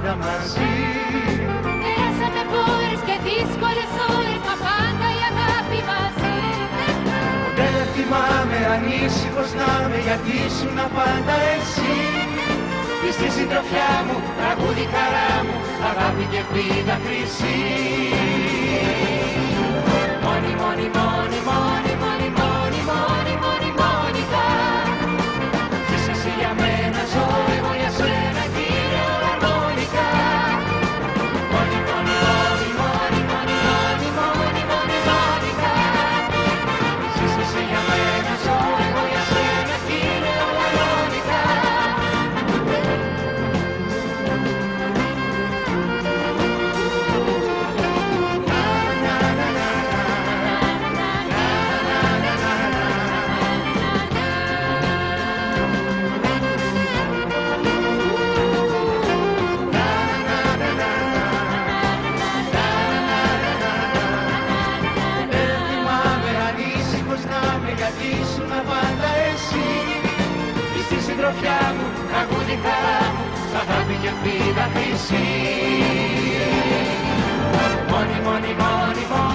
πάντα μαζί. Περάσαμε πόρες και δύσκολες ώρες, μα πάντα η αγάπη μαζί. Ποτέ δεν θυμάμαι ανήσυχος να είμαι, γιατί ήσουν πάντα εσύ. Είσαι στη συντροφιά μου, τραγούδι χαρά μου, αγάπη και ελπίδα χρυσή. Μόνη, μόνη, μόνη, μόνη, μόνη, μόνη, μόνη, μόνη, μόνικα. Είσαι εσύ για μένα, ζω εγώ για σένα, κύριε αρμόνικα. Μόνη, μόνη, μόνη, μόνη, μόνη, μόνη, μόνη, μόνη, μόνικα. Είσαι εσύ για μένα, ζω εγώ για σένα, κύριε αρμόνικα. Γιατί ήσουν πάντα εσύ. Είσαι στη συντροφιά μου, τραγούδι χαρά μου, αγάπη και ελπίδα χρυσή. Μόνη, μόνη, μόνη, μόνη.